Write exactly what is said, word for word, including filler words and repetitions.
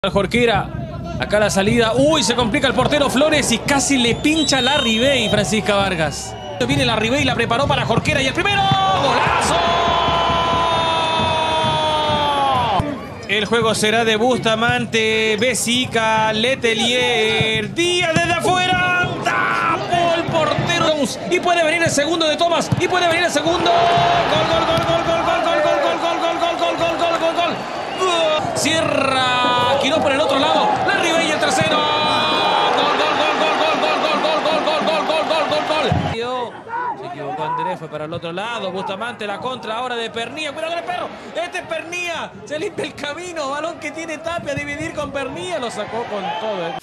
Jorquera, acá la salida, uy, se complica el portero Flores y casi le pincha la Ribey, Francisca Vargas. Viene la Ribey, la preparó para Jorquera y el primero, ¡golazo! El juego será de Bustamante, Besica, Letelier, Díaz desde afuera, tapó el portero y puede venir el segundo de Tomás y puede venir el segundo, gol, gol, gol, gol, gol, gol, gol, gol, gol, gol, gol, gol, gol, gol, gol, gol, gol. Cierra, Quirós por el otro lado, la Ribey y el tercero. Gol, gol, gol, gol, gol, gol, gol, gol, gol, gol, gol, gol, gol, gol. Se equivocó Andrés, fue para el otro lado. Bustamante, la contra ahora de Pernía. Cuidado con el perro. Este es Pernía. Se limpia el camino. Balón que tiene Tapia a dividir con Pernía. Lo sacó con todo.